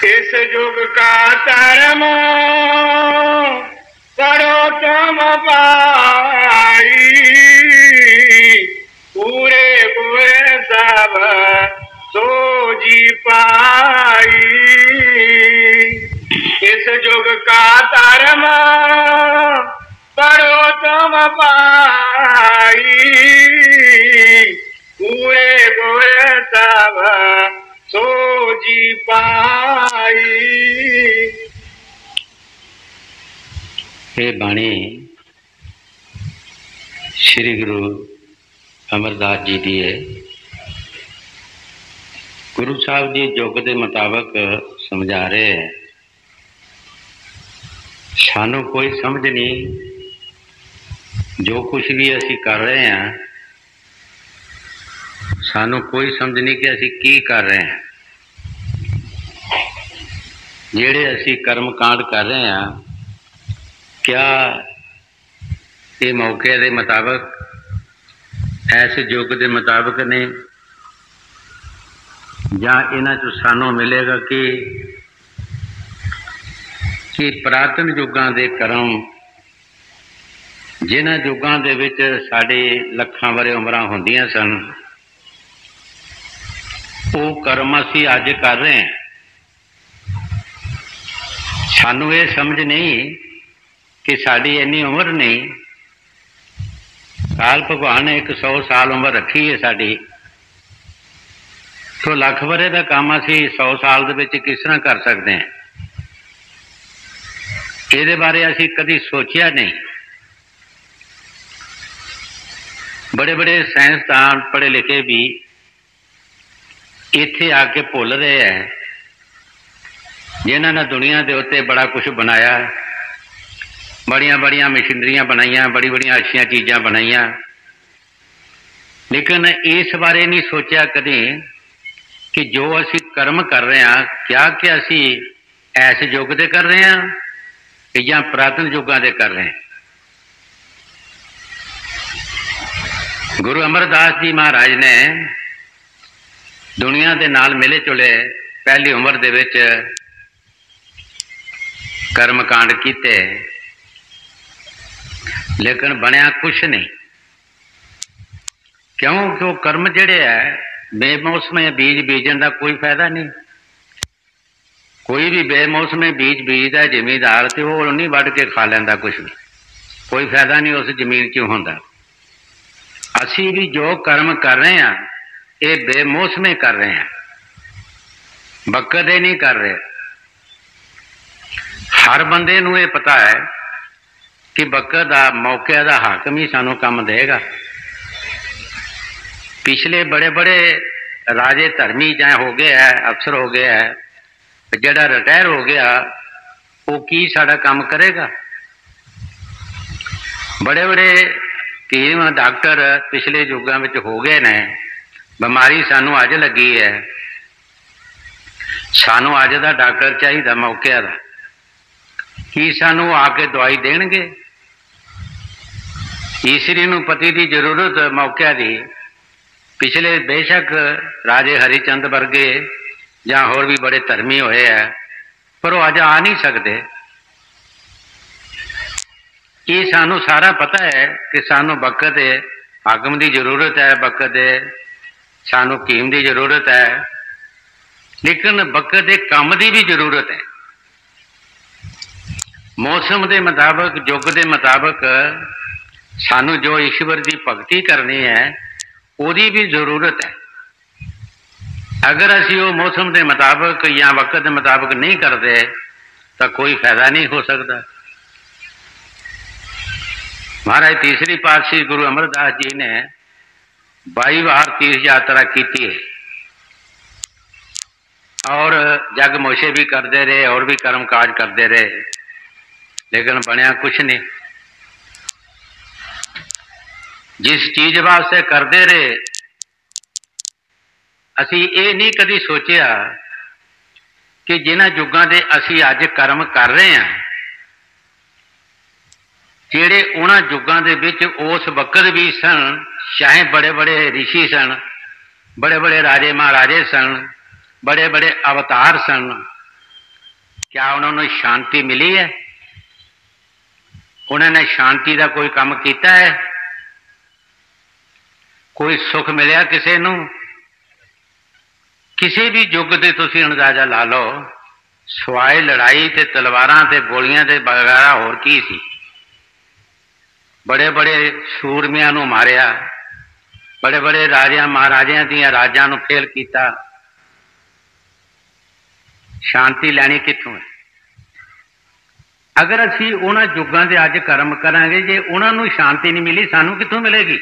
इस युग का धर्म करो तुम पाई, पूरे पूरे सब सो जी पाई। इस युग का धर्म करो तुम पाई, पूरे पूरे सब सो जी पाई। ये बाणी श्री गुरु अमरदास जी दी है। गुरु साहब जी युग के मुताबिक समझा रहे हैं। सानू कोई समझ नहीं, जो कुछ भी असी कर रहे हैं सानू कोई समझ नहीं कि असी की कर रहे हैं। जेड़े असी कर्म कांड कर रहे हैं, क्या ये मौके के मुताबिक ऐसे युग के मुताबिक ने, या इन्हां चों सानू मिलेगा कि पुरातन युगां दे कर्म, जिन्हां युगां दे विच साडी लखां वरे उमरां हुंदियां सन, वो कर्म असी अज कर रहे हैं। सानू ये समझ नहीं कि साड़ी इन्नी उम्र नहीं। साल भगवान ने 100 साल उम्र रखी है साड़ी, तो लख वरे का काम असी 100 साल दे विच किस तरह कर सकते हैं? ये बारे असी कभी सोचिया नहीं। बड़े बड़े साइंसदान पढ़े लिखे भी इत्थे आके भुल रहे हैं, जिन्होंने दुनिया के उत्ते बड़ा कुछ बनाया, बड़िया बड़िया मशीनरियां बनाइया, बड़ी बड़िया अच्छी चीज़ां बनाइया, लेकिन इस बारे नहीं सोचा कभी कि जो असी कर्म कर रहे हैं, क्या कि असी ऐसे युग के कर रहे हैं या पुरातन युगों के कर रहे हैं। गुरु अमरदास जी महाराज ने दुनिया के नाल मिले जुले पहली उम्र दे विच कर्म कांड किते, लेकिन बनया कुछ नहीं। क्यों? कि वो कर्म जिहड़े है बेमौसमे बीज बीजन का कोई फायदा नहीं। कोई भी बेमौसमे बीज बीजदा जिमीदार तो वो नहीं वढ़ के खा लैंदा कुछ भी, कोई फायदा नहीं उस जमीन च होंदा। असी भी जो कर्म कर रहे हैं ये बेमौसमे कर रहे हैं, बकदे नहीं कर रहे। हर बंदे नूं ये पता है कि बकत का मौके का हाकम ही सानू काम देगा। पिछले बड़े बड़े राजे धर्मी चाहे हो गए है, अफसर हो गया है, जड़ा रिटायर हो गया वो की साड़ा काम करेगा? बड़े बड़े हकीम डॉक्टर पिछले युगों में हो गए ने, बीमारी सानू अज लगी है, सानू अज का डॉक्टर चाहिए मौके का, की सानू आके दवाई देणगे? ईसरी नूं पति की जरूरत मौके की। पिछले बेशक राजे हरिचंद वर्गे या होर भी बड़े धर्मी होए है, पर वो अज आ नहीं सकते। ये सानू सारा पता है कि सानू बकत हाकम की जरूरत है, बकत सानू हकीम की जरूरत है, लेकिन बकत काम की भी जरूरत है। मौसम के मुताबिक, युग के मुताबिक सानू जो ईश्वर की भगती करनी है उसकी भी जरूरत है। अगर असी वो मौसम के मुताबिक या वक्त के मुताबिक नहीं करते तो कोई फायदा नहीं हो सकता। महाराज तीसरी पातशाही गुरु अमरदास जी ने 22 बार तीर्थ यात्रा की और जग मोशे भी करते रहे और भी कर्म काज करते रहे, लेकिन बनया कुछ नहीं। जिस चीज वास्ते करते रहे, असी ये नहीं कभी सोचा कि जिन्हां युगों के असी अज कर्म कर रहे हैं, जेड़े उन्हां युगों के विच उस वक्त भी सन, चाहे बड़े बड़े ऋषि सन, बड़े बड़े राजे महाराजे सन, बड़े बड़े अवतार सन, क्या उन्होंने शांति मिली है? उन्होंने शांति का कोई काम किया है? कोई सुख मिलिया किसी नूं? किसी भी युग के तुसीं अंदाजा ला लो, सवाए लड़ाई ते तलवारां ते गोलियां ते वगैरह होर की सी। बड़े बड़े सूरमियां नूं मारिया, बड़े बड़े राजियां महाराजियां दियां राजां नूं फेल कीता। शांति लैनी कित्थों है? अगर असीं उन्हां युगां दे अज कर्म करांगे, जे उन्हां नूं शांति नहीं मिली, सानूं कित्थों मिलेगी?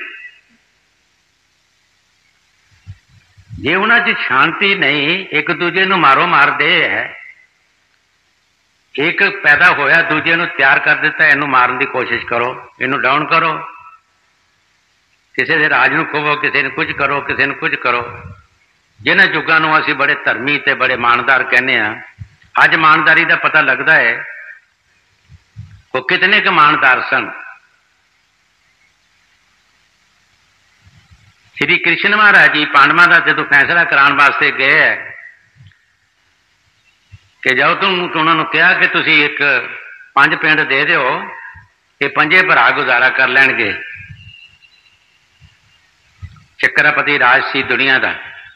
जे उन्हां च शांति नहीं, एक दूजे नूं मारो मारदे है, एक पैदा होया दूजे नूं तैयार कर दिता, इनू मारन की कोशिश करो, इनू डाउन करो, किसी के राज नूं खोवो, किसी ने कुछ करो, किसी ने कुछ करो। जिन्हां युगां नूं असीं बड़े धर्मी ते बड़े मानदार कहने आ, अज मानदारी का पता लगता है वो कितने के मानदार सन। श्री कृष्ण महाराज जी पांडवां का जो फैसला कराने वास्ते गए है कि जाओ तुम उन्होंने कहा कि तुसी एक 5 पिंड दे दो, ये 5 भरा गुजारा कर लैणगे। चक्रपति राज सी दुनिया का,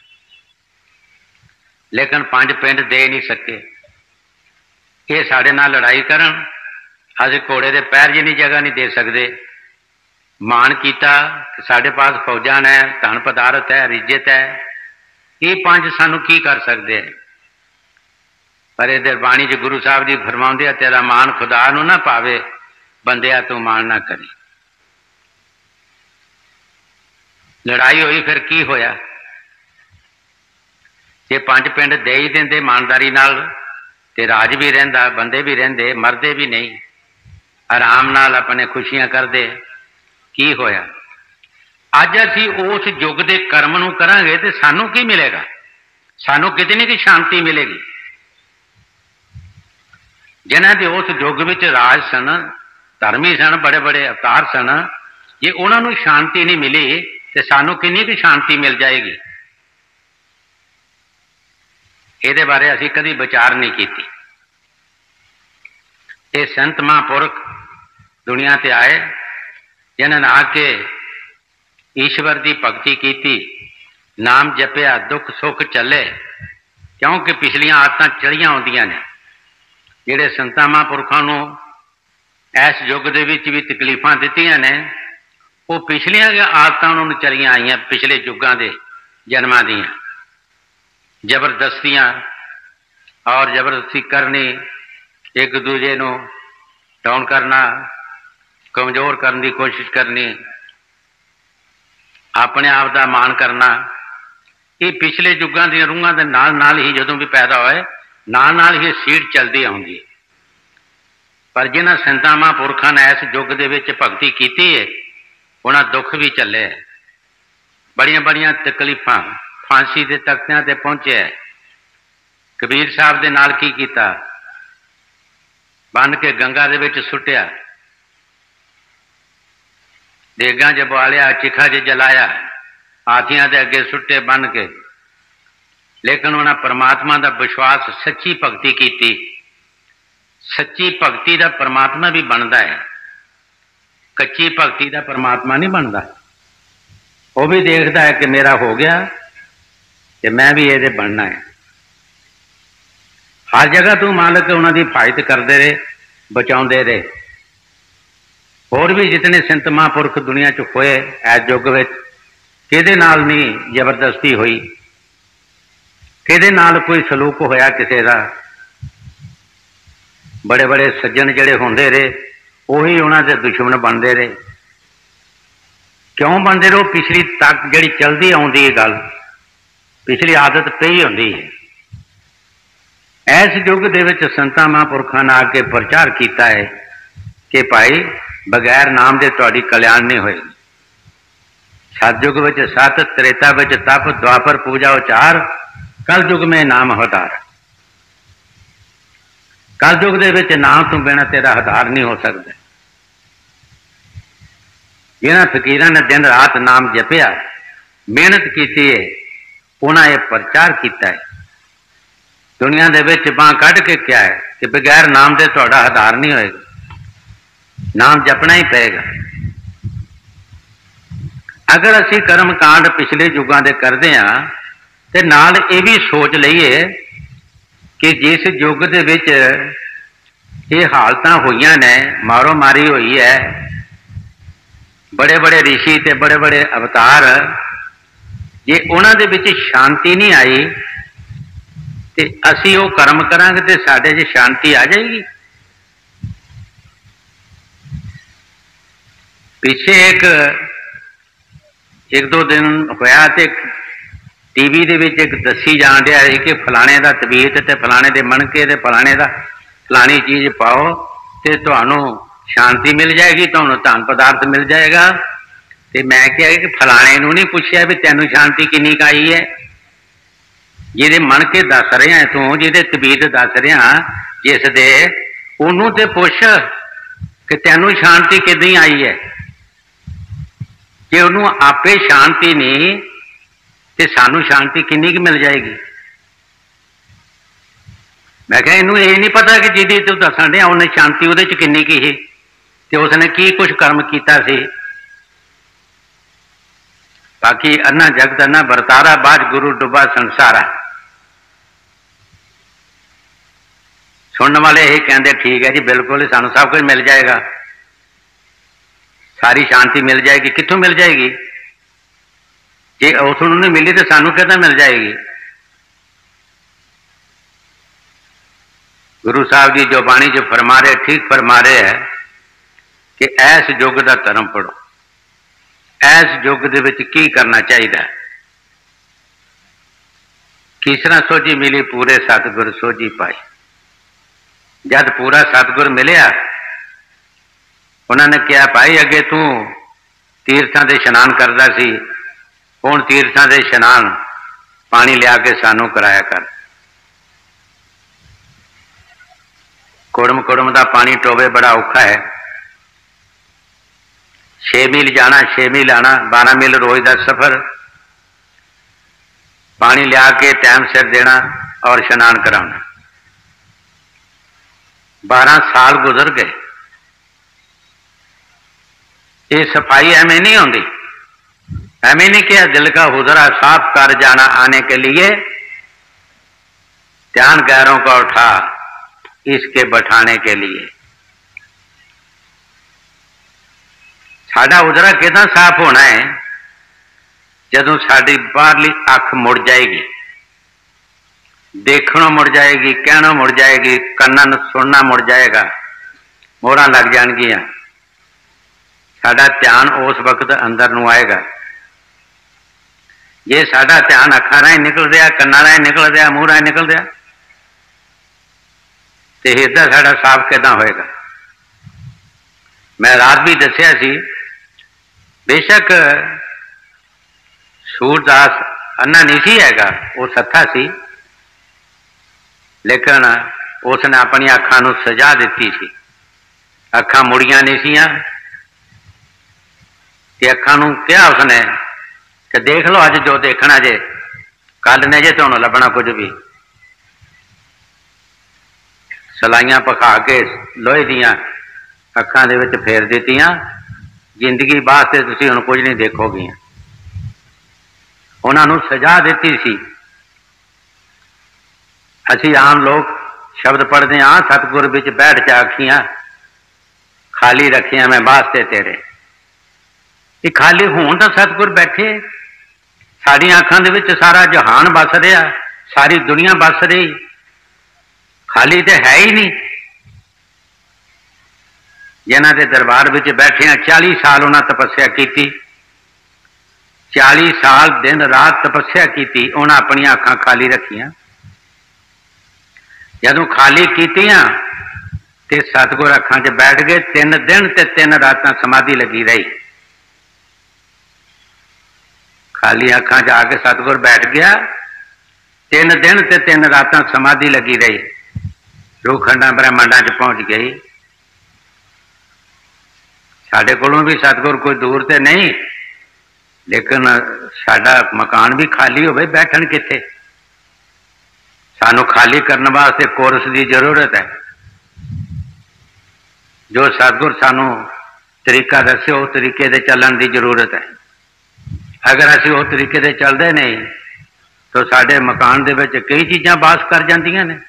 लेकिन 5 पिंड दे नहीं सके। ये साडे नाल लड़ाई करन, असीं घोड़े के पैर जिन्नी जगह नहीं दे सकते। मान किया कि साढ़े पास फौजां ने, धन पदार्थ है, रिज्जत है, ये 5 सानू की कर सकते हैं। पर इधर बाणी च गुरु साहब जी फरमाउंदे, तेरा मान खुदा नू ना पावे, बंदिया तू मान ना करी। लड़ाई हुई, फिर की होया? जे 5 पिंड दे ही देंदे ईमानदारी नाल, ते राज भी रहिंदा, बंदे भी रहिंदे, मरदे भी नहीं, आराम नाल अपने खुशियां करदे। की होया? अज असीं उस युग के कर्म नूं करांगे ते सानू की मिलेगा? सानू कितनी की शांति मिलेगी? जिन्हां दे उस युग विच राज सन, धर्मी सन, बड़े बड़े अवतार सन, जे उन्हां नूं शांति नहीं मिली तो सानू कितनी की शांति मिल जाएगी? इहदे बारे असीं कदी विचार नहीं कीती। ये संत महापुरख दुनिया ते आए, जिन्होंने आके ईश्वर की भगती की, नाम जपिया, दुख सुख चले। क्योंकि पिछलियां आदतां चढ़ियां होंदियां ने, जिहड़े संतां महापुरखां नूं इस युग दे विच भी तकलीफां दित्तियां ने, वो पिछलियां आदतां नूं चलियां आईयां, पिछले युगां दे जन्मां दियां। जबरदस्तियां और जबरदस्ती करनी, एक दूजे नूं डाउन करना, कमजोर करने की कोशिश करनी, अपने आप का मान करना, ये पिछले युगों दी रूहां दे नाल ही जदों भी पैदा होए, नाल ही सीढ़ चलती आउंदी। पर जिन्हां संतां महापुरखां ने इस युग दे विच भगती कीती है, उन्हां दुख भी चले, बड़ियां बड़ियां तकलीफां, फांसी के तख्तियां ते पहुंचे। कबीर साहब दे नाल की कीता? बन के गंगा दे विच सुट्टिया, देगां च बालिया, चिखा च जलाया, हाथियां दे अगे सुट्टे बन के। लेकिन उन्हें परमात्मा का विश्वास, सच्ची भगती की। सच्ची भगती का परमात्मा भी बनता है, कच्ची भगती का परमात्मा नहीं बनता। वो भी देखता है कि मेरा हो गया कि मैं भी ये बनना है। हर जगह तू मालिक उन्होंने हिफाजत करते रहे, बचाते रहे। होर भी जितने संत महापुरख दुनिया च होए इस युग में, किहदे नाल नहीं जबरदस्ती हुई, किहदे नाल कोई सलूक होया किसी का। बड़े बड़े सज्जन जिहड़े होंदे रहे, उही उन्होंने दुश्मन बनते रहे। क्यों बनते रहे? पिछली तक जिहड़ी चलती आउंदी गल, पिछली आदत पई होंदी है। इस युग दे विच संतां महापुरखां ने आके प्रचार किया है कि भाई बगैर नाम दे तुहाडी कल्याण नहीं होएगी। सतयुग विच सत, त्रेता विच तप, द्वापर पूजा उचार, कल युग में नाम हदार। कल युग दे विच नाम तो बिना तेरा हदार नहीं हो सकता। जिन्हां फकीरां ने दिन रात नाम जपिया, मेहनत की है, उन्हें यह प्रचार किया है दुनिया दे विच बांह कढ़ के क्या है कि बगैर नाम दे तुहाडा आधार नहीं होएगा, नाम जपना ही पेगा। अगर असी कर्म कांड पिछले युगों के करते हाँ तो नाल ये भी सोच लईए कि जिस युग दे विच ये हालत हुई ने, मारो मारी हुई है, बड़े बड़े ऋषि ते बड़े बड़े अवतार, जे उन्हां दे विच शांति नहीं आई तो असी वो कर्म करांगे तो साडे च शांति आ जाएगी। पिछे एक दो दिन होया ते टीवी दे विच एक दसी जान दिया कि फलाने दा तबीयत ते फलाने दे मनके ते फलाने दा फलानी चीज पाओ तो तुहानू शांति मिल जाएगी, तुहानू धन पदार्थ मिल जाएगा। तो मैं क्या कि फलाने नू नहीं पूछया भी तैनू शांति किन्नी क आई है, जिहदे मन के दस रहा है तू, जिहदे तबीयत दस रहा जिस दे, उन्होंने ते पुछ कि तैनू शांति किद्दां आई है। जे उन्होंने आपे शांति नहीं तो सानू शांति किन्नी की मिल जाएगी। मैं क्या इनू ये नहीं पता कि जिहदी तू दसन दिया उन्हें शांति उहदे च किन्नी की ही ते उसने की कुछ कर्म कीता सी। बाकी अन्ना जगत अन्ना बरतारा, बाज गुरु डुबा संसारा। सुनने वाले यही कहते ठीक है जी, बिल्कुल ही सानू सब कुछ मिल जाएगा, सारी शांति मिल जाएगी। कित्थों मिल जाएगी? जे उसनू नहीं मिली तो सानू किद्दां मिल जाएगी? गुरु साहब जी जो बाणी जो फरमा रहे, ठीक फरमा रहे है कि ऐस युग का धर्म पढ़ो, ऐस युग दे विच की करना चाहिए। किसरा सोझी मिली पूरे सतगुर सोझी पाई। जब पूरा सतगुर मिलिया उन्होंने कहा भाई अगे तू तीर्थां दे इशनान करदा सी, हुण तीर्थां दे इशनान पानी लिया के सानू कराया कर। कुड़म कुड़म का पानी टोवे बड़ा औखा है। 6 मील जाना, 6 मील आना, 12 मील रोज का सफर, पानी लिया के टाइम सिर देना और इशनान कराना। 12 साल गुजर गए। ये सफाई एवं नहीं होती, एवं नहीं किया दिल का हुजरा साफ कर जाना आने के लिए, ध्यान गैरों का उठा इसके बैठाने के लिए। साडा उजरा कितना साफ होना है? जदों साडी बाहरली अख मुड़ जाएगी, देखणों मुड़ जाएगी, कहणों मुड़ जाएगी, कन्नां नूं सुनना मुड़ जाएगा, मोहरां लग जाणगियां। साडा ध्यान उस वक्त अंदर नूं आएगा। जे साडा ध्यान अखां राहीं निकल रहा, कन्नां राहीं निकल रहा, मूँह राहीं निकल रहा, तो हिरदा साडा साफ किदां होएगा? मैं रात भी दसिया सी, बेशक सूरदास अन्ना नहीं सी हैगा, वो सत्था सी, लेकिन उसने अपनी अखां नूं सजा दिती सी। अखां मुड़ियां नहीं सियां ते अखां नूं कहा उसने कि देख लो अज जो देखना जे, कल ने जे तुहानूं लभना कुछ भी। सलाइयां पखा के लोहे दियां अखां दे विच फेर दित्तियां, जिंदगी वास्ते तुसीं हुण कुछ नहीं देखोगे। उन्हां नूं सजा दिती सी। असीं आम लोग शब्द पढ़ते हाँ, सतगुर विच बैठ जा अखियां खाली रखियां मैं वास्ते तेरे। ये खाली होण तां सतगुर बैठे, साड़ियां अखां दे विच सारा जहान बस रहा, सारी दुनिया बस रही, खाली तो है ही नहीं। जिन्हां दे दरबार विच बैठे 40 साल उन्हां तपस्या की, 40 साल दिन रात तपस्या की, उन्हां अपनियां अखां खाली रखियां। जदों खाली कीतियां ते सतगुर अखां च बैठ गए। 3 दिन ते 3 रातां समाधि लगी रही। खाली अखां च आके सतगुर बैठ गया, 3 दिन ते 3 रातां समाधि लगी रही। रूह खंडां ब्रह्मांडां च पहुंच गई। साडे कोलों भी सतगुर कोई दूर ते नहीं, लेकिन साडा मकान भी खाली होवे, बैठन किथे? सानू खाली करने वास्ते कोरस की जरूरत है। जो सतगुर सानू तरीका दसे उस तरीके से चलन की जरूरत है। अगर असी उस तरीके से चलते नहीं तो साडे मकान दे विच कई चीज़ां वास कर जांदियां ने।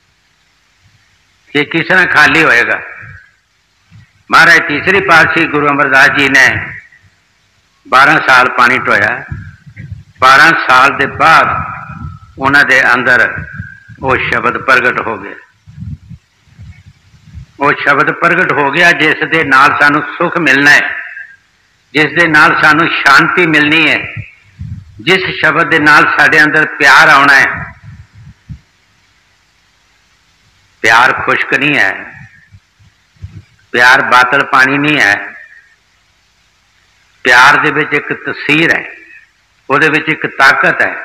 ये किस तरह खाली होएगा। महाराज तीसरी पातशाही गुरु अमरदास जी ने 12 साल पानी ढोया। 12 साल के बाद उन्होंने अंदर वो शब्द प्रगट हो गया। वो शब्द प्रगट हो गया जिस दे नाल सानू सुख मिलना है, जिस दे नाल सानू शांति मिलनी है, जिस शब्द दे नाल साडे अंदर प्यार आना है। प्यार खुश्क नहीं है, प्यार बातल पानी नहीं है। प्यार दे विच एक तसीर है, उहदे विच एक ताकत है।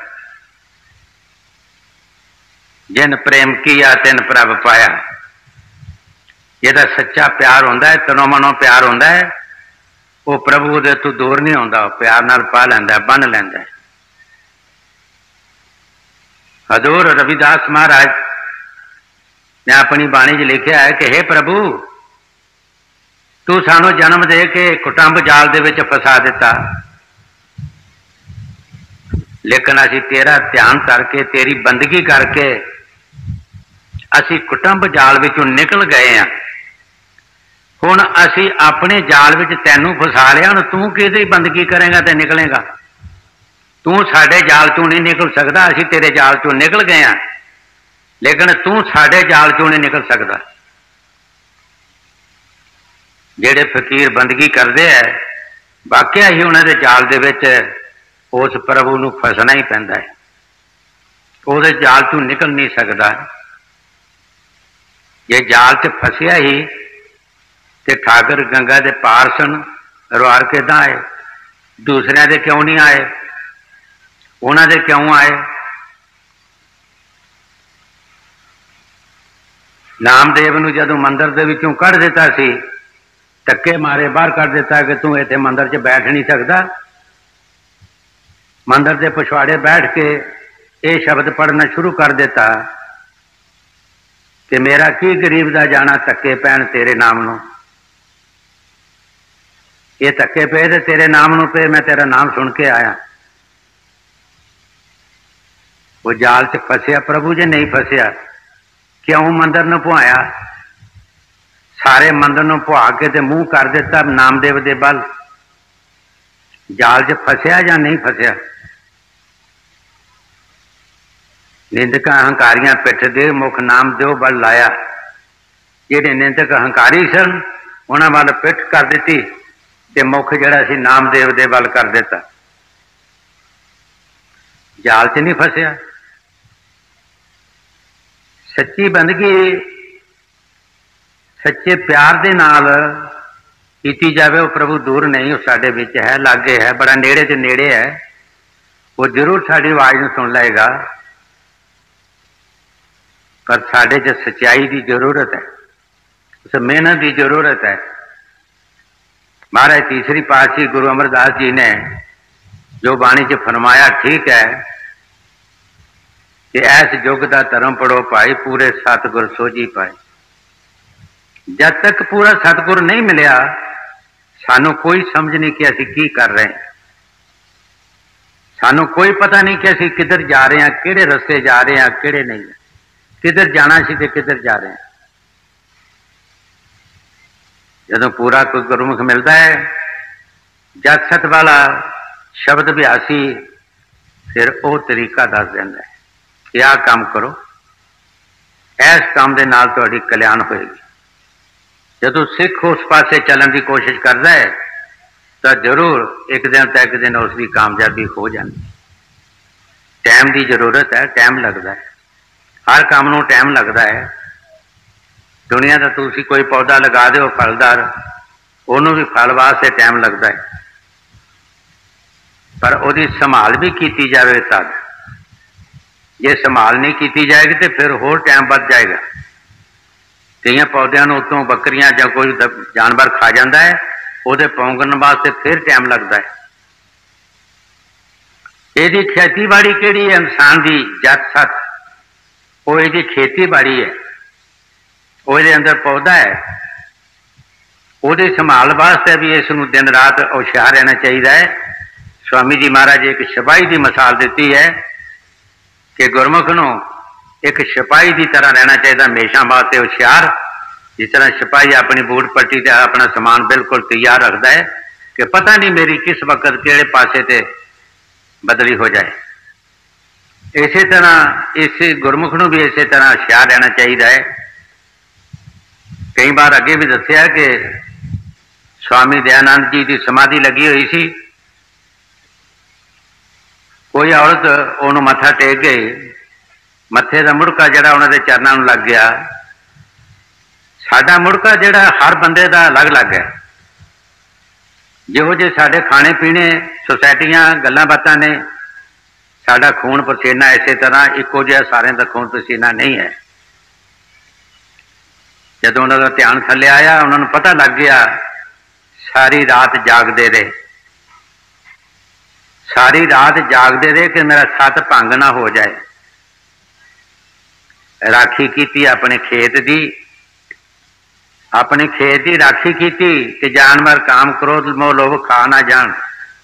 जिन प्रेम किया तिन प्रभ पाया। जिहदा सच्चा प्यार होंदा है, तनों मनों प्यार होंदा है, वो प्रभु दे तों दूर नहीं होंदा, प्यार नाल पा लैंदा, बन लैंदा है। हजूर रविदास महाराज ने अपनी बाणी च लिखिया है कि हे प्रभु, तू सानू जन्म दे के कुटुंब जाल दे विच फसा दिता, लेकिन असी तेरा ध्यान करके तेरी बंदगी करके असी कुटुंब जाल विचों निकल गए हैं। हुण असी अपने जाल विच तैनू फसा लिया, हुण तू किहदी बंदगी करेगा ते निकलेगा। तू साडे जाल चों नहीं निकल सकदा, असी तेरे जाल चों निकल गए हैं, लेकिन तू साडे जाल चों नहीं निकल सकदा। जेड़े फकीर बंदगी करते हैं वाकया ही उन्होंने जाल दे विच उस प्रभु नूं फसना ही पैंदा है, उहदे जाल चों निकल नहीं सकता। जे जाल च फसिया ही ते ठाकर गंगा दे पार सन, रुआर किदां आए, दूसरिਆਂ दे क्यों नहीं आए, उन्हां दे क्यों आए। नामदेव नूं जदों मंदिर दे विचों कढ़ दिता सी, धक्के मारे बाहर कर दिता कि तू इत्थे मंदिर च बैठ नहीं सकता। मंदिर के पिछवाड़े बैठ के ये शब्द पढ़ना शुरू कर दिता कि मेरा की गरीब का जाना धक्के पैन तेरे नाम नूं। ये धक्के पे तो तेरे नाम नूं पे, मैं तेरा नाम सुन के आया। वो जाल च फसिया प्रभु जी नहीं फसिया, क्यों मंदिर नूं पुआया। सारे मंदिर नूं पुआ के ते मूँह कर दिता नामदेव दे बल। जाल च फसिया या नहीं फसिया। निंदक अहंकारियां पिठ दे मुख नाम दो बल लाया। जेडे निंदक अहंकारी सन उन्हां वल पिठ कर दिती ते मुख जिहड़ा सी नामदेव दे बल कर दिता। जाल च नहीं फसिया। सच्ची बंदगी सच्चे प्यार दे नाल कीती जावे, वो प्रभु दूर नहीं, वो साडे विच है, लागे है, बड़ा नेड़े ते नेड़े है। वो जरूर साडी आवाज़ नूं सुन लेगा, पर साडे च सच्चाई की जरूरत है, उस मेहनत की जरूरत है। महाराज तीसरी पातशाही गुरु अमरदास जी ने जो बाणी च फरमाया ठीक है कि ऐस युग का धर्म पढ़ो भाई, पूरे सतगुर सोझी पाए। जब तक पूरा सतगुर नहीं मिलिया सानू कोई समझ नहीं कि असी की कर रहे हैं। सानू कोई पता नहीं कि असी किधर जा रहे हैं, किहड़े रस्ते जा रहे हैं, किहड़े नहीं, किधर जाना सी ते किधर जा रहे हैं। जदों पूरा कोई गुरमुख मिलता है, जग सत वाला शब्द अभ्यासी, फिर वो तरीका दस देंदा है कि आह काम करो, इस काम दे नाल तुहाडी कल्याण होएगी। जदों सिख उस पासे चलने की कोशिश करता है तो जरूर एक दिन तो एक दिन उसकी कामयाबी हो जाती। टाइम की जरूरत है, टाइम लगता है, हर काम नूं टाइम लगता है। दुनिया का तुसीं कोई पौधा लगा दो फलदार, उन्होंने भी फल वास्ते टाइम लगता है, पर उसकी संभाल भी की जाए तद। जे संभाल नहीं की जाएगी तो फिर होर टाइम बढ़ जाएगा। कई पौधों को उतों बकरियां या कोई जानवर खा जाता है, वो पौंगण वास्ते फिर टाइम लगता है। यदि खेतीबाड़ी केड़ी है इंसान की जत सत, वो ये खेतीबाड़ी है, वो ये अंदर पौधा है, ਉਹਦੀ संभाल वास्ते भी इस दिन रात होशियार रहना चाहिए है। स्वामी जी महाराज एक सिपाही की मिसाल दी है कि गुरमुख नूं एक सिपाही की तरह रहना चाहिए, हमेशा वास्ते होशियार। जिस तरह सिपाही अपनी बूट पट्टी से अपना समान बिल्कुल तैयार रखता है कि पता नहीं मेरी किस वक्त किहड़े पासे ते बदली हो जाए, इसी तरह इस गुरमुख नूं भी इसी तरह होशियार रहना चाहिए है। कई बार अगे भी दसिया कि स्वामी दयानंद जी की समाधि लगी हुई सी, कोई औरत उन्होंने मत्था टेक गई, मत्थे का मुड़का जिहड़ा उन्होंने चरणों में लग गया। साडा मुड़का जिहड़ा हर बंदे का अलग अलग है, जिहो जे साडे खाने पीने सोसाइटियां गल्लां बातां ने, साडा खून पसीना इस तरह इको जिहा सारे का खून पसीना नहीं है। जदों उन्होंने ध्यान थले आया, उन्होंने पता लग गया, सारी रात जागते रहे, सारी रात जागते रहे कि मेरा सत भंग ना हो जाए। राखी की अपने खेत की, अपने खेत की राखी की कि जानवर काम क्रोध मोह लोभ खा ना जान।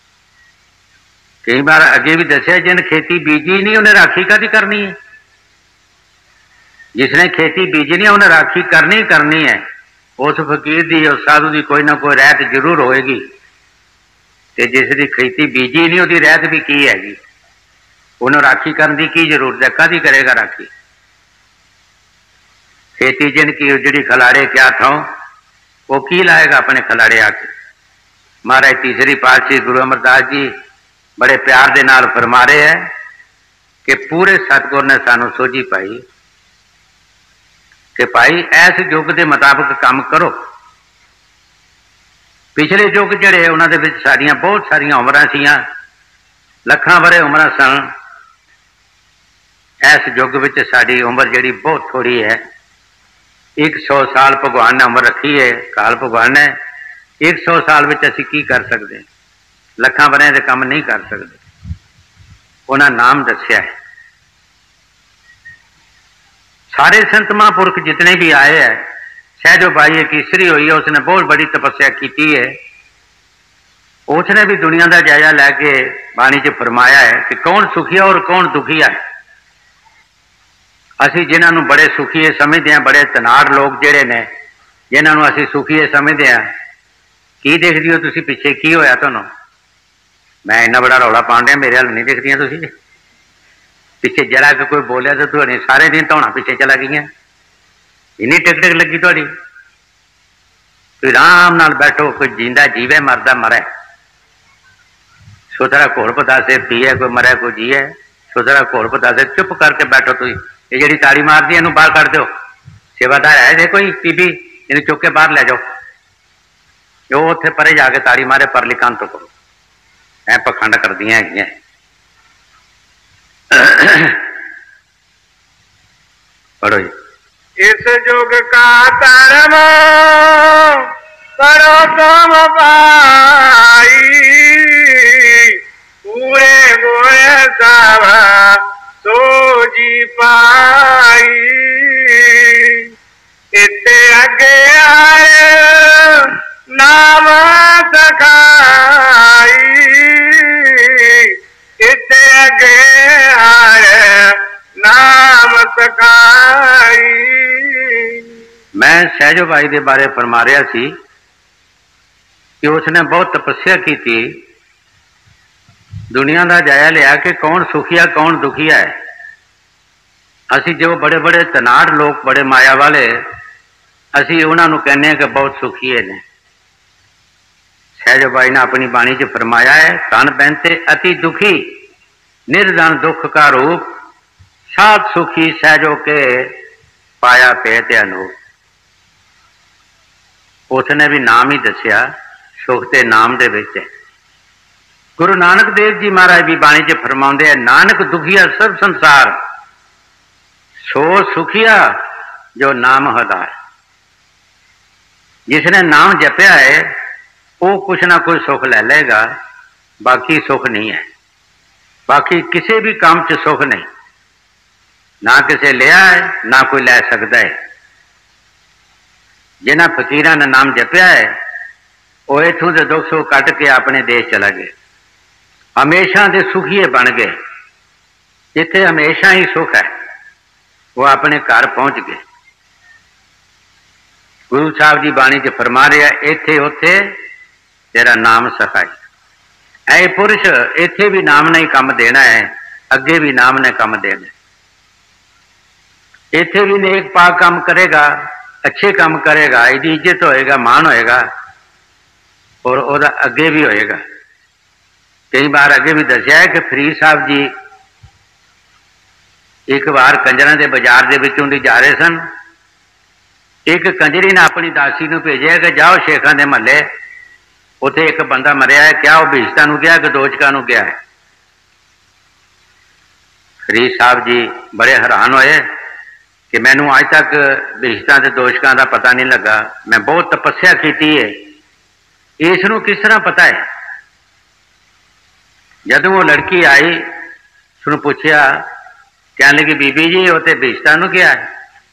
कई बार अगे भी दसिया, जिन खेती बीजी नहीं उन्हें राखी कदी करनी है। जिसने खेती बीजनी है उन्हें राखी करनी करनी है। उस फकीर की उस साधु की कोई ना कोई रहत जरूर होएगी, तो जिसकी खेती बीजी नहीं उसकी रहत भी की हैगी, उन्हें राखी करने की जरूरत है, कदी करेगा राखी। खेती जिन की उजड़ी खिलाड़े क्या था, वो की लाएगा अपने खिलाड़े आके। महाराज तीसरी पातशाही गुरु अमरदास जी बड़े प्यार के नाल फरमा रहे हैं कि पूरे सतगुर ने सानू सोझी पाई कि भाई इस युग के मुताबिक काम करो। पिछले युग जड़े उन्होंने सारिया बहुत सारिया उम्रां सियां, लखां बरे उम्रां सन। इस युग में साड़ी उम्र जी बहुत थोड़ी है। 100 साल भगवान ने उम्र रखी है, काल भगवान ने 100 साल में असी की कर सकते, लखां बरिया के काम नहीं कर सकते। उन्हें नाम दसिया है। सारे संत महापुरुष जितने भी आए हैं, सहजो भाई केसरी हुई है, उसने बहुत बड़ी तपस्या की है। उसने भी दुनिया का जायजा लैके बाणी च फरमाया है कि कौन सुखी है और कौन दुखी है। असी जिन्होंने बड़े सुखी समझते हैं, बड़े तनाड़ लोग जेड़े ने जिन्होंने असी सुखी समझते हैं, की देखती हो तुसी पिछे की होया तुहानू? मैं इन्ना बड़ा रौला पाउण दिया, मेरे हाल नहीं देखदियां तुसी? पिछे जरा के कोई बोलिया तो तुहाडी सारे दिन धौना पिछे चला गई, इन्नी टिक टिक लगी तुहाडी। कोई आराम नाल बैठो, कोई जींदा जीवे, मरदा मरे। सुथरा घोल पतासे पीए, कोई मरे कोई जीए। सुथरा घोल पतासे चुप करके बैठो। तुम ये जी ताड़ी मारती है, इनू बाहर कढ़ दो। सेवादार है जे कोई बीबी, इन चुक के बाहर लै जाओ, जो उत्थे परे जाके ताड़ी मारे परली कंध तो करो। ऐ पखंड करदियां हैगियां। पढ़ो जी। इस युग का धर्म करो तुम भाई, पूरे गोरे सब सोजी पाई। इतने अगे आए नाम सखाई, इतने अगे आए नाम सखाई। मैं सहजो भाई के बारे फरमा रहा सी कि उसने बहुत तपस्या की थी, दुनिया का जाया लिया कि कौन सुखिया कौन दुखिया है। असी जो बड़े बड़े तनाड़ लोग, बड़े माया वाले, असी उन्होंने कहने कि बहुत सुखी ने। सहजो भाई ने अपनी बाणी च फरमाया है, तन बहनते अति दुखी निर्धन दुख का रूप, सात सुखी सहजो के पाया पेट अनूप। उसने भी नाम ही दसिया, सुख के नाम दे विच है। गुरु नानक देव जी महाराज भी बाणी च फरमाउंदे हैं, नानक दुखिया सब संसार, सो सुखिया जो नाम हदार। जिसने नाम जपया है वो कुछ ना कुछ सुख ले लेगा, बाकी सुख नहीं है। बाकी किसी भी काम च सुख नहीं। ना किसे लिया है ना कोई लै सकता है। जिन्हां फकीरां ने नाम जपिया है वो इथों के दुख सुख कट के अपने देश चला गए, हमेशा के सुखीए बन गए। जिथे हमेशा ही सुख है वो अपने घर पहुंच गए। गुरु साहब जी बाणी च फरमा रहे इथे उथे तेरा नाम सखाई। ऐ पुरुष इथे भी नाम ने काम देना है, अगे भी नाम ने काम देना है। इथे भी नेक पाक काम करेगा, अच्छे काम करेगा, इसकी इज्जत होएगा, मान होएगा और ओदा अगे भी होएगा। कई बार अगे भी दसिया है कि फरीद साहब जी एक बार कंजरां दे बाजार दे विचों दी जा रहे सन। एक कंजरी ने अपनी दासी नूं भेजिया कि जाओ शेखां दे महल्ले, उत्थे एक बंदा मरिया है, क्या वह बेइज्जतां नूं गया कि दोजकां नूं गया है। फरीद साहब जी बड़े हैरान होए कि मैनू अज तक बेइज्जतां ते दोजकां दा पता नहीं लगा, मैं बहुत तपस्या की है, इसनूं किस तरह पता है। जदों वो लड़की आई उसनूं पुछया, कहने लगी बीबी जी वो तो बेइज्जतां नूं गया है।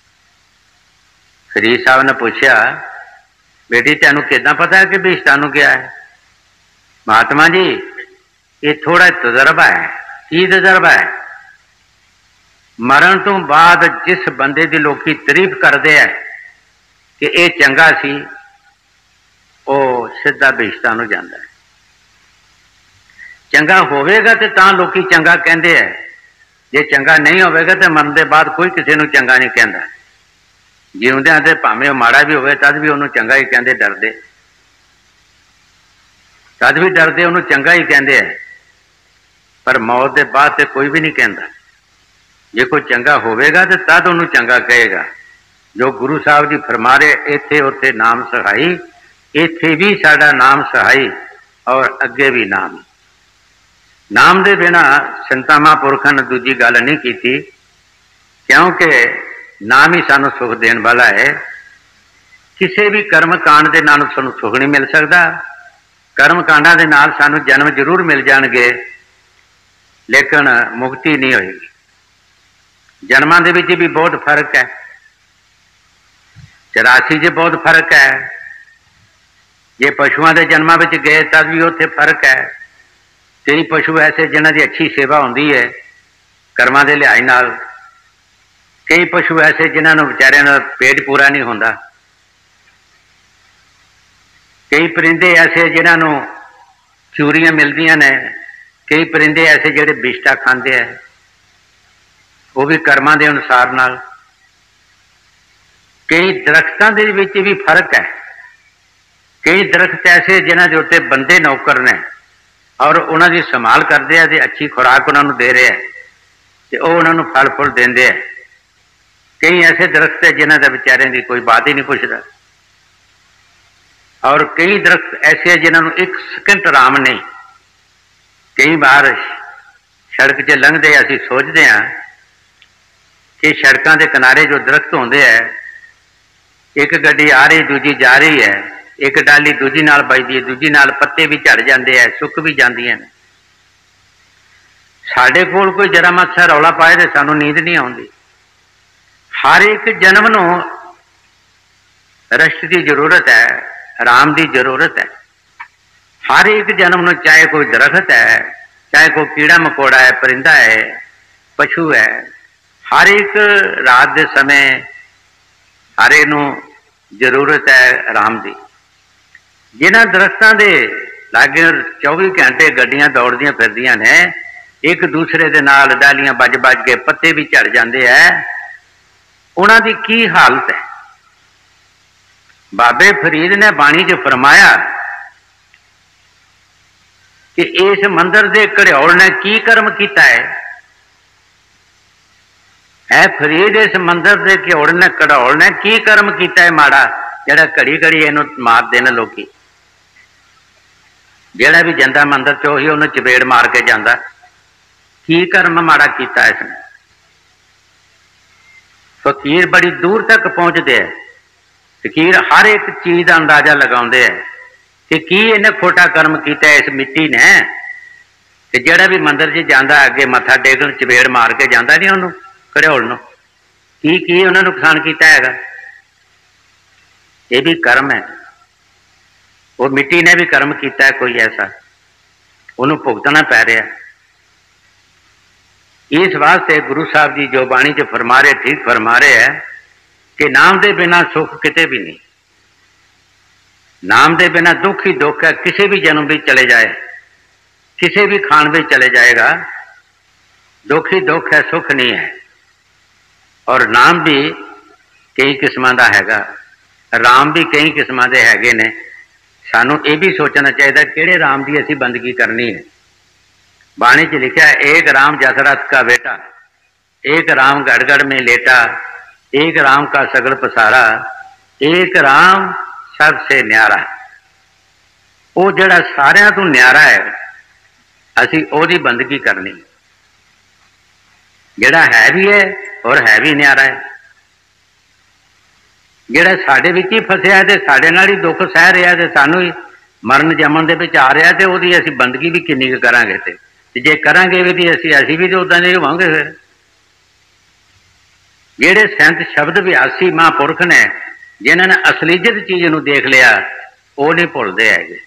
फरीद साहब ने पूछा, बेटी तेनू किदां पता है कि बेइज्जतां नूं गया है। महात्मा जी ये थोड़ा तजर्बा है। की तजर्बा है? मरण तो बाद जिस बंदे की लोग तारीफ करते हैं कि यह चंगा सी, वो सीधा बेइज्जतां नूं जांदा है। चंगा होवेगा तो तां लोकी चंगा कहते हैं, जे चंगा नहीं होवेगा तो मरण के बाद कोई किसी नूं चंगा नहीं कहता। जीवदियां ते भावें माड़ा भी होवे तद भी उन्होंने चंगा ही कहते, डरदे तद भी डरदे उन्होंने चंगा ही कहते हैं। पर मौत के बाद तो कोई भी नहीं कहता। जे कोई चंगा होवेगा तो तद उन्होंने चंगा कहेगा। जो गुरु साहब जी फरमा रहे इथे उथे नाम सहाई, इथे भी साडा नाम सहाई और अगे भी नाम। नाम दे बिना संतां महापुरखां ने दूजी गल नहीं की, क्योंकि नाम ही सानू सुख देने वाला है। किसी भी कर्म कांड के नाल सानू सुख नहीं मिल सकता। कर्म कांडा के नाल सानू जन्म जरूर मिल जाएंगे, लेकिन मुक्ति नहीं होगी। जन्मां दे विच भी बहुत फर्क है, 84 च बहुत फर्क है। जे पशुओं के जन्मां विच गए तब भी उत्थे फर्क है। कई पशु ऐसे जिन्हां की अच्छी सेवा होंदी है कर्मां दे लिहाज नाल, कई पशु ऐसे जिन्होंने बेचारियों का पेट पूरा नहीं होता। कई परिंदे ऐसे जिन्होंने चूरियां मिलदियां ने, कई परिंदे ऐसे जिहड़े बिष्टा खाते हैं, वो भी कर्मां दे अनुसार नाल। कई दरख्तां दे विच भी फर्क है। कई दरख्त ऐसे जिन्हां दे उत्ते बंदे नौकर ने और उन्हां दी संभाल करदे आ ते अच्छी खुराक उन्हां नूं दे रहे हैं ते ओह उन्हां नूं फल फुल देंदे हैं। कई ऐसे दरख्त है जिन्हों का बेचारियों की कोई बात ही नहीं पुछता, और कई दरख्त ऐसे है जिन्होंने एक सेकंड आराम नहीं। कई बार सड़क च लंघते असीं सोचते हैं कि सड़कों के किनारे जो दरख्त होंगे है, एक गड्डी आ रही दूजी जा रही है, एक डाली दूजी नाल बजदी है, दूजी नाल पत्ते भी झड़ जाते हैं, सुक भी जांदियां ने। साडे कोल कोई जरा मासा रौला पाए तो सानू नींद नहीं आउंदी। हर एक जन्म नूं रेस्ट की जरूरत है, आराम की जरूरत है। हर एक जन्म नूं, चाहे कोई दरख्त है, चाहे कोई कीड़ा मकोड़ा है, परिंदा है, पशु है, हर एक रात के समय हर एक नूं जरूरत है आराम की। जिन्हां दरख्तां दे लागे 24 घंटे गड्डियां दौड़दियां फिरदियां ने, एक दूसरे दे नाल डालियां बज बज के पत्ते भी झड़ जाते हैं, उन्हां दी की हालत है। बाबे फरीद ने बाणी च फरमाया कि इस मंदिर के घड़ियाल ने की कर्म किया है। ऐ फरीद इस मंदिर के घड़ियाल ने की कर्म किया है माड़ा, जड़ा घड़ी घड़ी इनू मारते हैं लोग। जेड़ा भी जाता मंदिर च उही उन्हें चपेड़ मार के जाता। की कर्म माड़ा किया इसने? फकीर बड़ी दूर तक पहुंचते हैं। फकीर हर एक चीज का अंदाजा लगाते हैं कि की इन्हें खोटा कर्म किया इस मिट्टी ने, कि जेड़ा भी मंदिर च जाता अगे मत्था टेकन चपेड़ मार के जाता नहीं, उन्होंने घड़ोल नूं की उन्होंने नुकसान किया हैगा। ये भी कर्म है, वो मिट्टी ने भी कर्म किया है कोई ऐसा, उन्होंने भुगतना पै रहा है। इस वास्ते गुरु साहब जी जो बाणी च फरमा रहे ठीक फरमा रहे है कि नाम के बिना सुख किते भी नहीं, नाम के बिना दुख ही दुख है। किसी भी जन्म भी चले जाए, किसी भी खान में चले जाएगा, दुख ही दुख है, सुख नहीं है। और नाम भी कई किस्मां दा हैगा, राम भी कई किस्मां दे हैगे ने। सानू ये भी सोचना चाहिए किहड़े राम की असी बंदगी करनी है। बाणी च लिखा है, एक राम दशरथ का बेटा, एक राम गढ़ में लेटा, एक राम का सगल पसारा, एक राम सबसे न्यारा। वो जड़ा सारियां तो न्यारा है, असी ओदी बंदगी करनी। जड़ा है भी है और है भी न्यारा है, जड़ा साडे विच ही फसिया ते साडे नाल ही दुख सह रहा ते सानू ही मरण जमन दे विच आ रहा, ते ओदी असी बंदगी भी किन्नी करांगे। ते जे करांगे भी असी भी तो उदां दे होवांगे। फिर जेड़े संत शब्द व्यासी महापुरख ने जिन्होंने असलीयत चीज नूं देख लिया, वो नहीं भुलते है।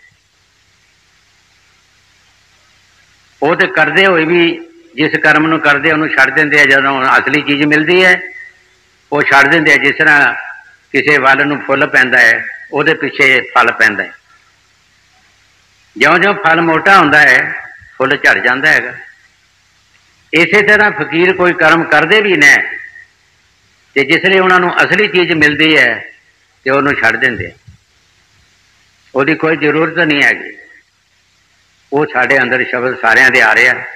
वो तो करते हुए भी जिस कर्म नूं करते उन्होंने छड्ड देंदे, जदों असली चीज मिलती है वो छड्ड देंदे। जिस तरह किसी वल नूं फुल पैंदा है, उहदे पिछे फल पैंदा है। ज्यों ज्यों फल मोटा हुंदा है, फुल झड़ जाता है। इसे तरह फकीर कोई कर्म करते भी ने, ते जिसलिए उन्होंने असली चीज मिलती है तो उन्होंने छड्ड देंदे, उसकी कोई जरूरत नहीं हैगी। वो साढ़े अंदर शब्द सारियां दे आ रहा है,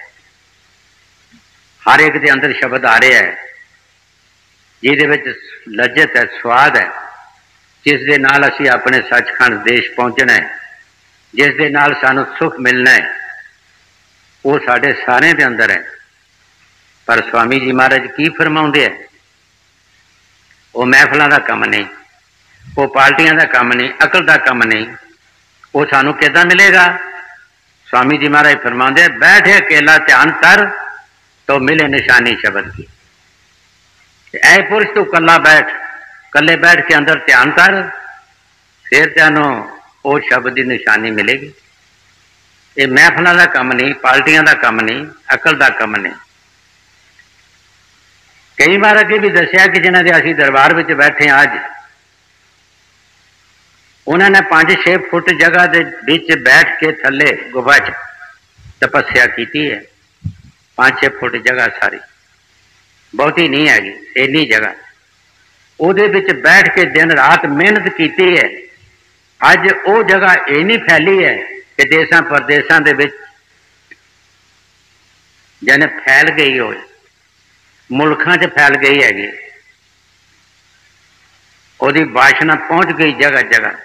हर एक के अंदर शब्द आ रहा है जिहदे विच लज्जत है, स्वाद है, जिस दे नाल असीं अपने सचखंड देश पहुंचना है, जिस दे नाल सानू सुख मिलना है, वो साढ़े सारे के अंदर है। पर स्वामी जी महाराज की फरमाउंदे है, वो महफलों का काम नहीं, वो पार्टियां का काम नहीं, अकल का काम नहीं, वो सानू किदां मिलेगा। स्वामी जी महाराज फरमाते, बैठे अकेला ध्यान कर तो मिले निशानी शब्द की। ऐ पुरुष तू कला बैठ, कले बैठ के अंदर ध्यान कर, फिर तेनों वो शब्द की निशानी मिलेगी। ये महफलों का काम नहीं, पार्टियां का काम नहीं, अकल का काम नहीं। कई बार अगे भी दसिया कि जिन्होंने असीं दरबार में बैठे आज, उन्होंने 5-6 फुट जगह के बीच बैठ के थले गुफा च तपस्या की है। 5-6 फुट जगह सारी, बहुती नहीं हैगी, इन्नी जगह उहदे विच बैठ के दिन रात मेहनत की है। अज वो जगह इन्नी फैली है कि देशों परदेशों के विच जाने फैल गई हो, मुल्कां च फैल गई हैगी। उहदी वाशना पहुंच गई जगह जगह।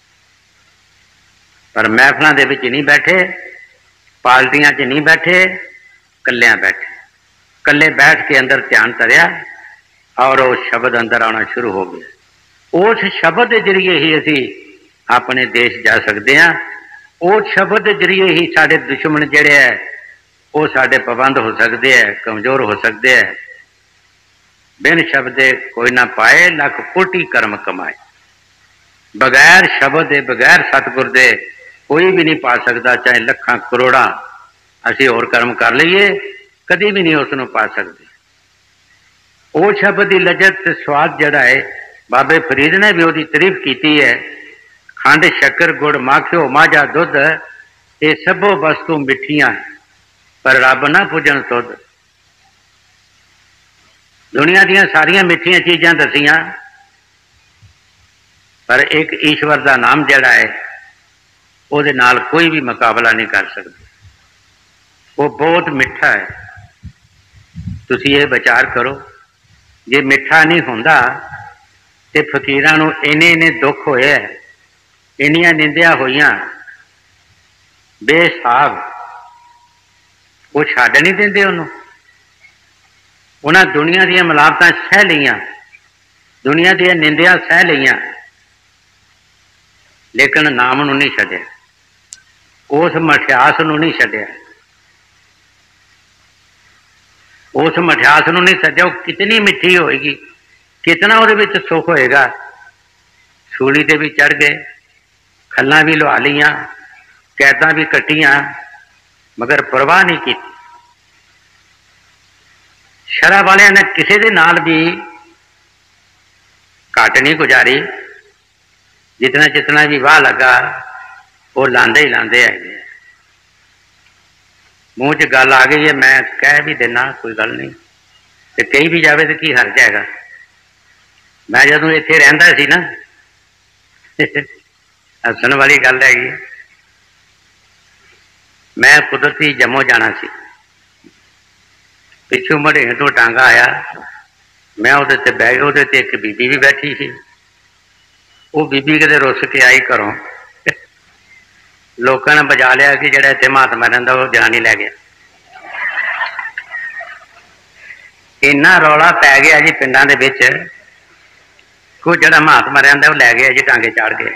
पर महफलों के विच नहीं बैठे, पार्टियां च नहीं बैठे, कल्लियां बैठे, कल्ले बैठ के अंदर ध्यान धरिया और वो शब्द अंदर आना शुरू हो गया। उस शब्द के जरिए ही असी अपने देश जा सकते हैं। उस शब्द के जरिए ही साढ़े दुश्मन जिहड़े है वो साढ़े पाबंद हो सकते हैं, कमजोर हो सकते हैं। बिन शब्द कोई ना पाए, लख कोटि कर्म कमाए। बगैर शब्द दे, बगैर सतगुर दे कोई भी नहीं पा सकता, चाहे लखां करोड़ा असी होर कर्म कर लीए, कभी भी नहीं उसनों पा सकते। वो शब्द की लज्जत स्वाद जड़ा है, बाबे फरीद ने भी उसकी तारीफ की है। खंड शक्कर गुड़ माखियो माझा दुध, ये सबो वस्तु मिठियां पर रब ना पुजन सुध। दुनिया दियां सारियां मिठियां चीज़ां दसियां, पर एक ईश्वर का नाम जड़ा है उसदे नाल कोई भी मुकाबला नहीं कर सकता। वो बहुत मिठा है। तुसी ये विचार करो, जे मिठा नहीं होंदा ते फकीरां नूं इन्ने इन्ने दुख होए, इन्नियां निंदियां होईयां बेहिसाब, वो छड्ड नहीं देंदे उन्होंने। उन्हां दुनिया दीयां मिलावटां सह लईयां, दुनिया दीयां निंदियां सह लईयां, लेकिन नाम नूं नहीं छड्डिया, उस मठियास नूं नहीं छड्डिया। उस मठियास नूं नहीं सद्या, वो कितनी मिठी होएगी, कितना उहदे विच सुख होएगा। सूली ते भी चढ़ गए, खल्लां भी लुहा लियां, कैदां भी कट्टियां, मगर परवाह नहीं की। शरह वालियां ने किसी दे नाल भी घट नहीं गुजारी, जितना जितना भी वाह लगा वो लांदे ही लांदे है। मूँह च गल आ गई है, मैं कह भी देना कोई गल नहीं, तो कही भी जाए तो की हर्ज हैगा। मैं जदों इत्थे रहिंदा सी ना, हसन वाली गल हैगी, मैं कुदरती जम्मू जाना सी, पिछों मड़ेन तो टांगा आया, मैं उहदे ते बह गया, उहदे ते एक बीबी भी बैठी सी। वो बीबी कदे रुस के आई घरों, लोगों ने बजा लिया कि जिहड़ा इत्थे महात्मा रहिंदा वो जनानी लै गया। इन्ना रौला पै गया जी पिंडां दे विच, कोई जिहड़ा महात्मा रहिंदा वो लै गया जी, टांगे चाड़ गए।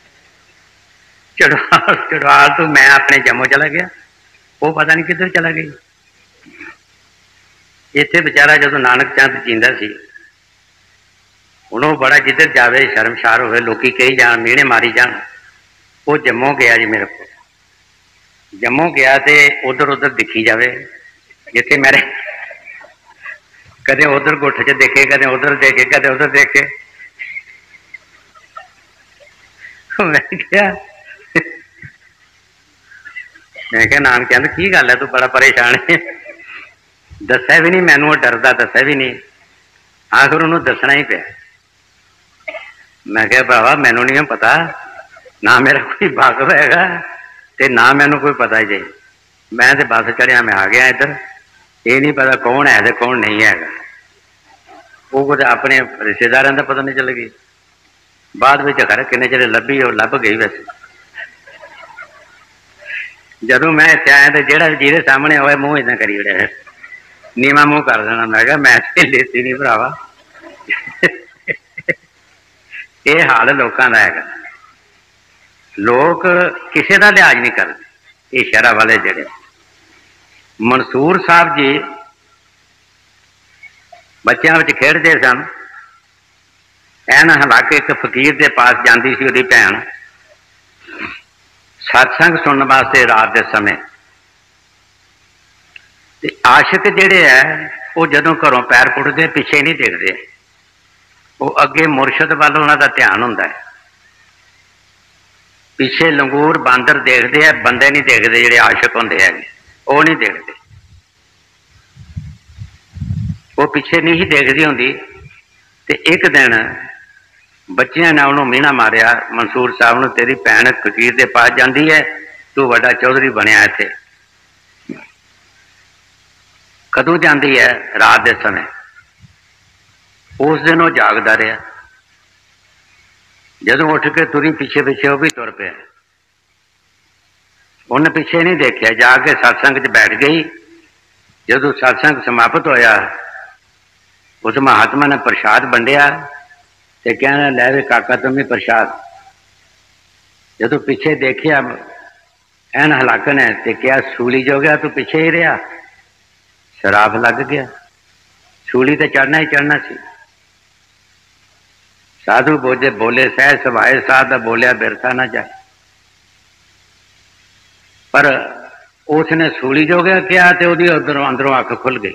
चढ़वाल तो मैं अपने जम्मू चला गया, वो पता नहीं किधर चला गई। इत्थे बेचारा जदों नानक चंद जींदा सी, हुण वो बड़ा जिधर जावे शर्मसार होवे, लोकी कही जान, मीणे मारी जान। वो जम्मू गया जी, मेरे को जम्मू गया तो उधर उधर दिखी जावे, जिथे मेरे कदे उधर गुठ च देखे, कदे उधर देखे, कदे उधर देखे। मैं क्या नानक चंद की गल है, तू बड़ा परेशान है। दस्या भी नहीं मैनू, डरदा दस्या भी नहीं, आखिर उन्होंने दसना ही पिया। मैं क्या भरावा मैनू नहीं पता, ना मेरा कोई वाकफ हैगा ते ना मैनू कोई पता ही जाए। मैं तो बस चढ़िया, मैं आ गया इधर, ये नहीं पता कौन है तो कौन नहीं हैगा। वो कुछ अपने रिश्तेदारों का पता नहीं चल गई, बाद में खैर किन्ने चिर लभी, और लभ गई। वैसे जदों मैं इत्थे आया तो जेड़ा जिहदे सामने होए मूँह इदां करी उड़िया है, नीवा मूँह कर देना। मैं कहा मैं लेती नहीं भरावा, ये हाल लोगों का है। लोग किसी का लिहाज नहीं करते। ये शहर वाले जेड़े मंसूर साहब जी बच्चों में खेडते सन, एन हालांकि एक फकीर के पास जाती सी उसकी भैन सत्संग सुनने वास्ते रात के समय। आशिक जेड़े है वो जदों घरों पैर पुटते पिछे नहीं देखते, वो अगे मुरशद वाल उन्होंने ध्यान होंदा है। पिछे लंगूर बांदर देखते हैं, बंदे नहीं देखते, जेड़े आशिक होंदे है वो नहीं देखते। वो पिछे नहीं ही देखती होंगी। तो एक दिन बच्चियां ने उन्होंने मीना मारिया, मंसूर साहब ने, तेरी भैन फकीर के पास जाती है, तू वड्डा चौधरी बनया इत्थे। कदों जाती है? रात के समय। उस दिन वो जागदा रहा, जदों उठ के तुरी पिछे पिछे वो भी तुर पिया। उन्हें पिछे नहीं देखा, जाके सत्संग च बैठ गई। जदों सत्संग समाप्त होया, उस महात्मा ने प्रसाद वंडिया तो कहना, लै वे काका तुम्हें प्रसाद। जदों पिछे देखिया एन हलाकन है तो क्या सूली जो गया, तू पिछे ही रहा। शराब लग गया, सूली तो चढ़ना ही चढ़ना सी। साधु बोझे बोले सह सभाए, साध बोलिया बिरथा ना जाए। पर उसने सूली जो गया क्या, तो उसकी उधरों अंदरों अख खुल गई।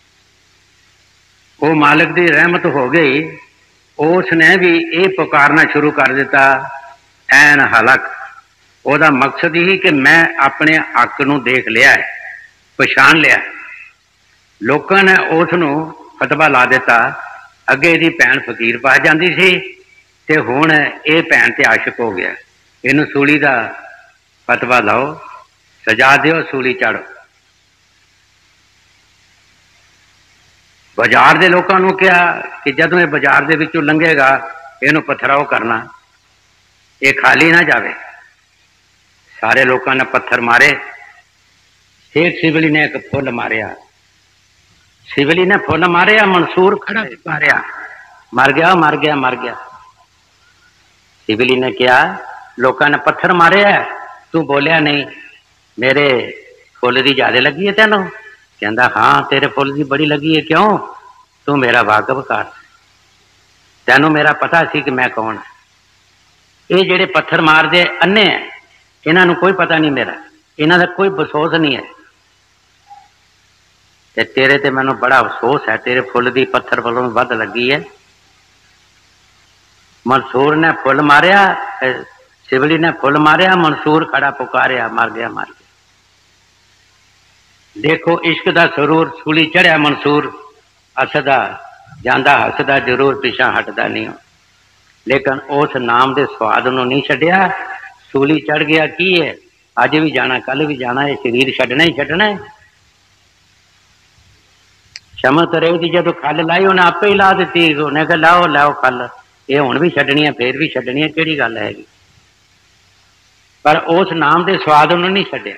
वो मालिक की रहमत हो गई। उसने भी ये पुकारना शुरू कर दिता, ऐन हलक। ओदा मकसद ही कि मैं अपने हक नूं देख लिया है, पछाण लिया। लोगों ने उसनूं फतवा ला दिता। अगे इहदी भैन फकीर पास जाती सी, ते हुण ये भैन ते आशिक हो गया, इनू सूली का फतवा लाओ, सजा दिओ, सूली चढ़ो। बाजार के लोगों को कहा कि जदों ये बाजार के विचों लंघेगा, इनू पत्थराव करना, ये खाली ना जावे। सारे लोगों ने पत्थर मारे। शेख सिवली ने एक फुल मारिया, सिवली ने फुल मारिया, मंसूर खड़ा मारिया, मर गया, मर गया, मर गया। सिवली ने कहा, लोगों ने पत्थर मारे है, तू बोलिया नहीं, मेरे फुल की ज्यादा लगी है तेनों, कहता हाँ तेरे फुल की बड़ी लगी है, क्यों? तू मेरा वाकफकार, तेनों मेरा पता सी कि मैं कौन है। ये जेडे पत्थर मारते अन्ने है, इन्हों कोई पता नहीं मेरा, इन्हों का कोई अफसोस नहीं है। ते तेरे ते मैनू बड़ा अफसोस है, तेरे फुल की पत्थर फलों वध लगी है। मंसूर ने फुल मारिया, शिवली ने फुल मारिया, मंसूर खड़ा पुकारिया, मर गया मर गया। देखो इश्क दा सरूर, सूली चढ़िया मंसूर, हसदा जांदा हसदा जरूर, पिछा हटदा नहीं, लेकिन उस नाम के स्वाद नूं नहीं छड्डिया। सूली चढ़ गया की है, अज भी जाना कल भी जाना, है शरीर छड्डना ही छड्डना है। शमत रेव की जो खल लाई उन्हें आपे ही ला दी, उन्हें कहा लाओ लाओ खल, ये हुण भी छड्डनी है फिर भी छड्डनी है, किहड़ी गल हैगी। पर उस नाम के स्वाद उन्होंने नहीं छड्डिया।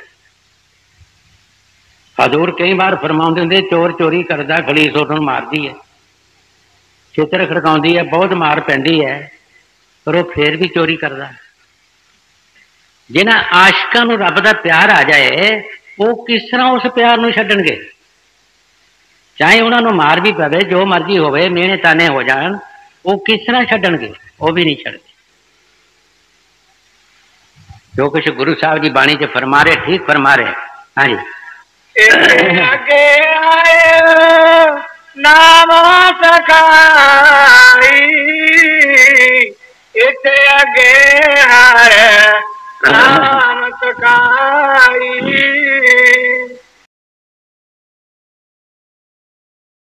हजूर कई बार फरमाउंदे हुंदे, चोर चोरी करदा खलीस उसनूं मारदी है, चित्र खड़काउंदी है, बहुत मार पैंदी है, पर वो फिर भी चोरी करदा। जिन्हां आशिकां नूं रब दा प्यार आ जाए, वो किस तरह उस प्यार नूं छड्डणगे? चाहे उन्होंने मार भी पवे, जो मर्जी होवे, मेहने ताने हो जान, वो किस तरह छड्डणगे? वो भी नहीं छड्डदे। जो कुछ गुरु साहब जी बाणी च फरमा रहे, ठीक फरमा रहे। हाँ जी, अगे आए नाम सखाई, इथे अगे आए नाम सखाई।